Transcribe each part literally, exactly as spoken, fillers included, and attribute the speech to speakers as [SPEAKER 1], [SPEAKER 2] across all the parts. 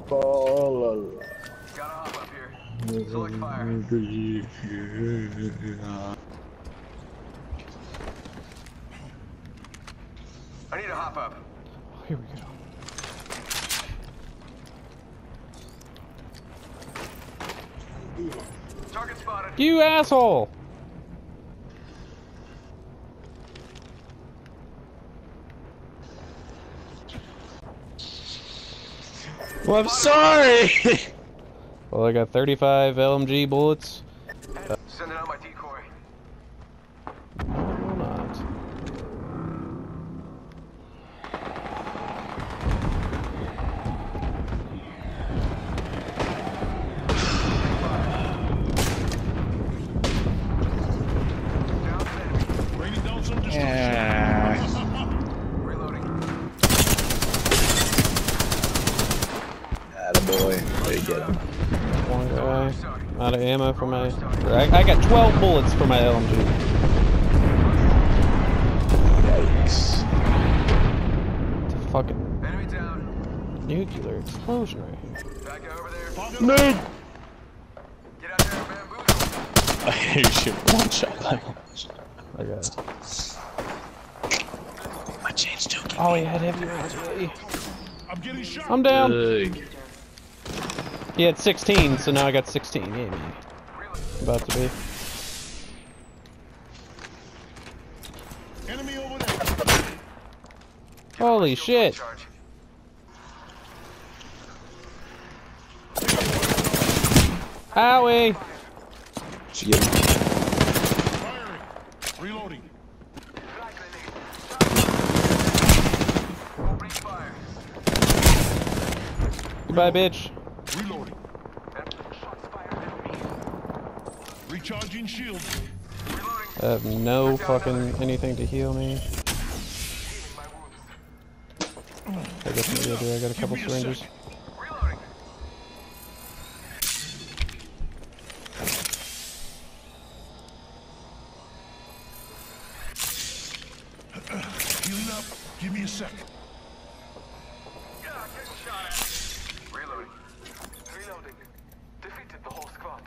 [SPEAKER 1] Oh,
[SPEAKER 2] Gotta hop up here. Select fire. I need to hop up.
[SPEAKER 3] Oh, here we go.
[SPEAKER 2] Target spotted.
[SPEAKER 3] You asshole!
[SPEAKER 1] well, I'm sorry.
[SPEAKER 3] Well, I got thirty-five L M G bullets.
[SPEAKER 2] Sending out my decoy.
[SPEAKER 3] No, not.
[SPEAKER 1] Yeah.
[SPEAKER 2] Reloading.
[SPEAKER 1] Attaboy. There you get him.
[SPEAKER 3] One guy. Out of ammo for my... I, I got twelve bullets for my L M G.
[SPEAKER 1] Yikes.
[SPEAKER 3] It's a fucking
[SPEAKER 2] Enemy down.
[SPEAKER 3] nuclear explosion right here.
[SPEAKER 2] Back over there.
[SPEAKER 1] No.
[SPEAKER 2] Get out there and bamboozle.
[SPEAKER 1] I hear you shoot one shot like
[SPEAKER 3] I got it.
[SPEAKER 1] my chain's choking.
[SPEAKER 3] Oh, he had heavy rounds already.
[SPEAKER 4] I'm getting shot.
[SPEAKER 3] I'm down.
[SPEAKER 1] Ugh.
[SPEAKER 3] He had sixteen, so now I got sixteen. Yeah, man. About to be.
[SPEAKER 4] Enemy over there.
[SPEAKER 3] Holy shit.
[SPEAKER 2] Charge.
[SPEAKER 3] Howie!
[SPEAKER 1] Did you get him?
[SPEAKER 4] Firing. Reloading.
[SPEAKER 2] Opening fire.
[SPEAKER 3] Goodbye, bitch.
[SPEAKER 4] Reloading. Recharging shield.
[SPEAKER 3] I have no fucking anything to heal me. I guess maybe I do. I got a couple
[SPEAKER 4] Give me a
[SPEAKER 3] syringes.
[SPEAKER 4] sec.
[SPEAKER 2] Reloading.
[SPEAKER 4] Healing up. Give me a sec.
[SPEAKER 2] Yeah, getting shot at. Reloading. Reloading. Defeated the whole squad.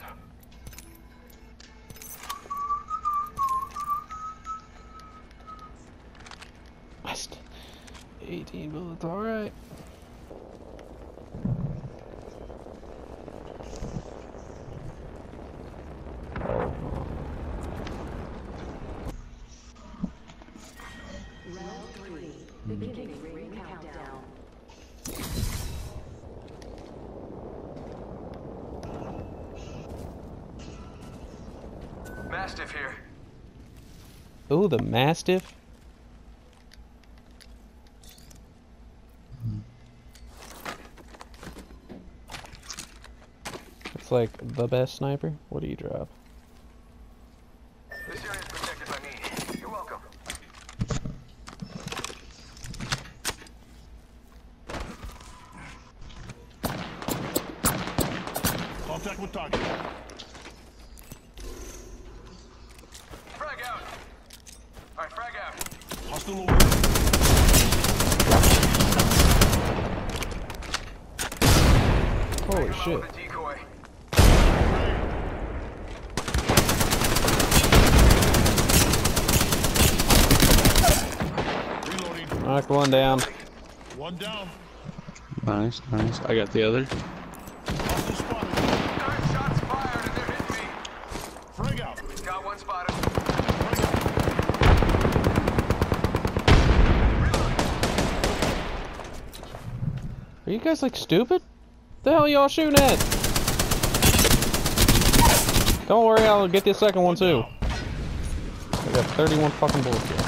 [SPEAKER 3] Missed. eighteen bullets, alright. Oh.
[SPEAKER 5] Round three. Beginning ring countdown.
[SPEAKER 2] Mastiff here.
[SPEAKER 3] Ooh, the Mastiff. It's like the best sniper. What do you drop?
[SPEAKER 2] This area is protected by me. You're welcome.
[SPEAKER 4] Contact with target.
[SPEAKER 2] Frag out. All right, frag out.
[SPEAKER 4] Hostile over.
[SPEAKER 3] Holy shit.
[SPEAKER 2] The decoy.
[SPEAKER 4] Reloading.
[SPEAKER 3] Knocked one down.
[SPEAKER 4] One down.
[SPEAKER 1] Nice, nice. I got the other.
[SPEAKER 4] Hostile spotted.
[SPEAKER 2] Nine shots fired and they're hitting me.
[SPEAKER 4] Frag out.
[SPEAKER 2] Got one spotted.
[SPEAKER 3] Are you guys like stupid? The hell y'all shooting at? Don't worry, I'll get the second one too. I got thirty-one fucking bullets here.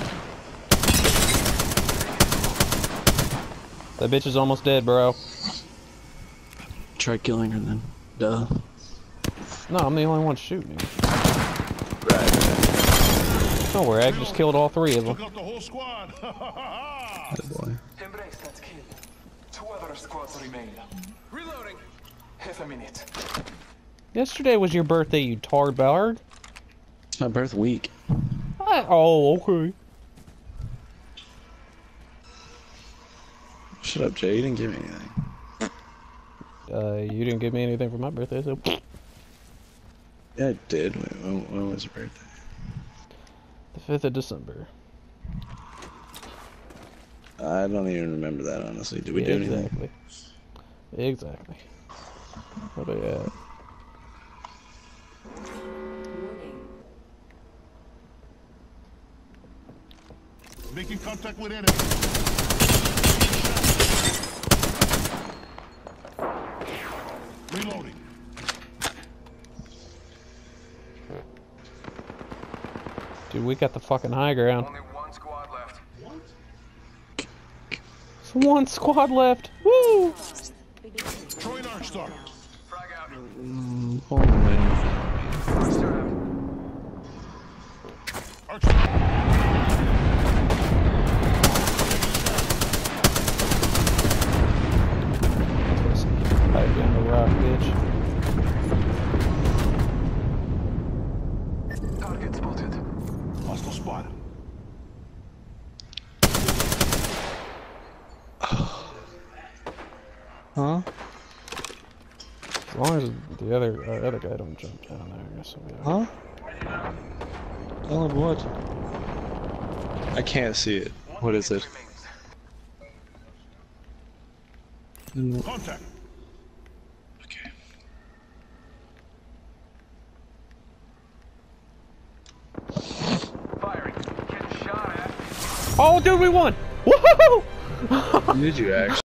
[SPEAKER 3] That bitch is almost dead, bro.
[SPEAKER 1] Try killing her then. Duh.
[SPEAKER 3] No, I'm the only one shooting.
[SPEAKER 1] Right.
[SPEAKER 3] Don't worry, I just killed all three of them.
[SPEAKER 4] Took out the whole squad.
[SPEAKER 1] Good boy.
[SPEAKER 6] Embrace that kill. Two other squads remain.
[SPEAKER 2] Reloading.
[SPEAKER 6] Half a minute.
[SPEAKER 3] Yesterday was your birthday, you tard ballard.
[SPEAKER 1] It's my birth week.
[SPEAKER 3] I, oh, okay.
[SPEAKER 1] Shut up, Jay. You didn't give me anything.
[SPEAKER 3] Uh, you didn't give me anything for my birthday, so.
[SPEAKER 1] Yeah, I did. Wait, when, when was your birthday?
[SPEAKER 3] The fifth of December.
[SPEAKER 1] I don't even remember that, honestly. Did we
[SPEAKER 3] Yeah,
[SPEAKER 1] do anything?
[SPEAKER 3] exactly. Exactly. What are you at?
[SPEAKER 5] Warning.
[SPEAKER 4] Making contact with enemy. Reloading.
[SPEAKER 3] Dude, we got the fucking high ground.
[SPEAKER 2] Only one squad left.
[SPEAKER 3] It's one squad left. Woo!
[SPEAKER 4] Throwing Arc Star.
[SPEAKER 2] Frag out.
[SPEAKER 1] Mm, hold on, wait.
[SPEAKER 2] Start out.
[SPEAKER 4] Arc Star.
[SPEAKER 3] Hide behind the rock, bitch.
[SPEAKER 2] Target spotted.
[SPEAKER 4] Hostile spotted.
[SPEAKER 1] Huh?
[SPEAKER 3] As long as the other our other guy don't jump down there, I guess we'll be
[SPEAKER 1] Huh? Oh, what? I can't see it. What is it?
[SPEAKER 2] Remains.
[SPEAKER 1] Mm,
[SPEAKER 4] Contact.
[SPEAKER 1] Okay.
[SPEAKER 2] Firing. Getting shot at.
[SPEAKER 3] Oh, dude, we won! Woohoo!
[SPEAKER 1] Did you actually?